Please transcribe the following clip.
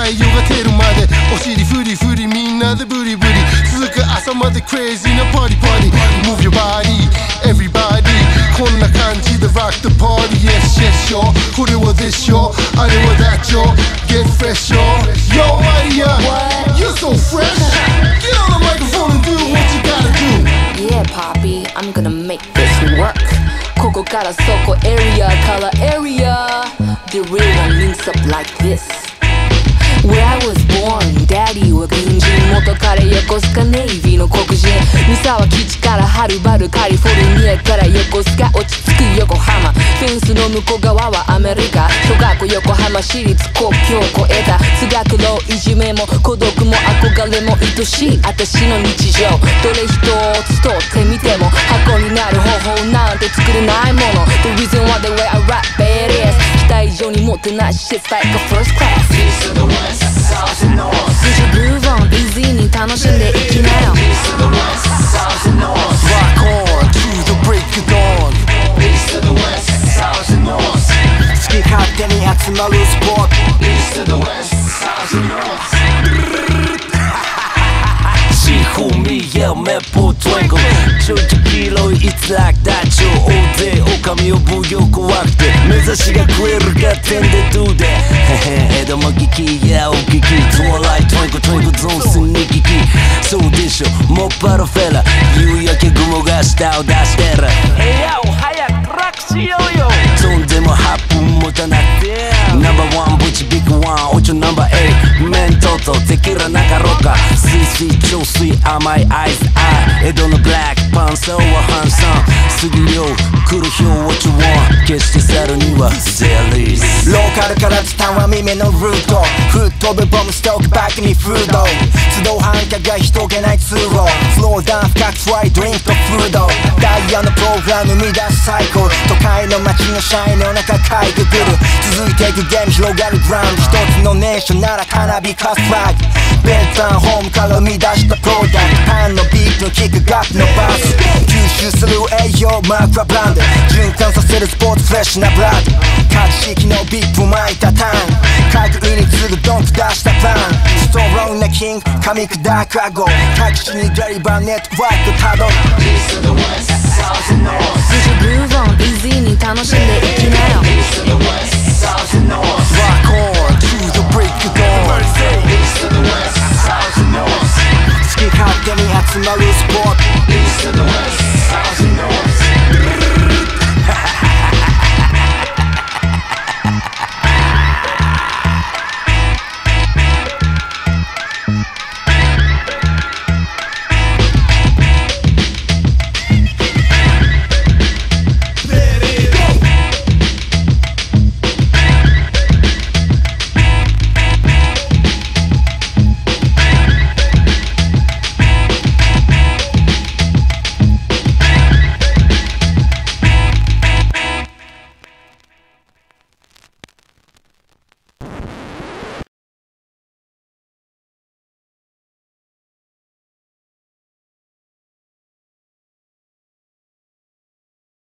太陽が照るまでお尻フリフリみんなでブリブリ続く朝までクレイジーなパーティーパーティー Move your body, everybody こんな感じで rock the party Yes, yes, yo これはthis yo あれはthat yo Get fresh yo Yo, Maria You're so fresh Get on the microphone and do what you gotta do Yeah, Poppy, I'm gonna make this work ここからそこ area から area The real one links up like this Where I was born, Daddy は軍人元彼横須賀ネイビーの黒人三沢基地からはるばるカリフォルニアから横須賀落ち着く横浜フェンスの向こう側はアメリカ小学校横浜市立国境を越えた通学路いじめも孤独も憧れも愛しい私の日常どれ一つとってみても箱になる方法なんて作れないもの The reason why the way I rap it is 期待以上にもてなし It's like a first class East of the west, south and north Did you groove on easy に楽しんでいきなよ East of the west, south and north Rock on to the break of dawn East of the west, south and north 好き勝手に集まるスポット East of the west, south and north She who me, yeah, me put twinkle ちょいと黄色い It's like that 超大勢狼呼ぶよ怖くて目指しが食えるが点でどうでへへ江戸も聞き Yeah お聞き Twilight twinkle twinkle zone すに聞きそうでしょもっぱらフェラ夕焼け雲が下を出してるえやお早く楽しようよそんでも8分持たなくてナンバーワンブチビッグワンおちょナンバー8メントとテキラなかろかスイスイ超水甘いアイスアイ江戸のブラックパンサーはハンサム過ぎよ来る日を What you want 決して去るにはゼリーローカルから伝わ耳のルート吹っ飛ぶボムストークバックにフード自動繁華街人気ない通路フローダウン深くフライドリンクとフードダイヤのプログラム生み出すサイクル都会の街のシャイの中かいくぐる続いていくゲーム広がるグラウンド一つのネーションなら花火かフラッグベンタンホームから生み出したプロダクトパンのビートのキックガップのバス吸収する栄養マークはブランド循環させるスポーツフレッシュなブラッド格式のビップ巻いたターンかくいに次ぐドンク出したパンストロンなキング噛み砕く顎各地にデリバーネットワークたどる East of the west, south and north Did you groove on easy に楽しんでいきなよ East of the west, south and north Rock on to the break of dawn East of the west, south and north 好き勝手に集まるスポ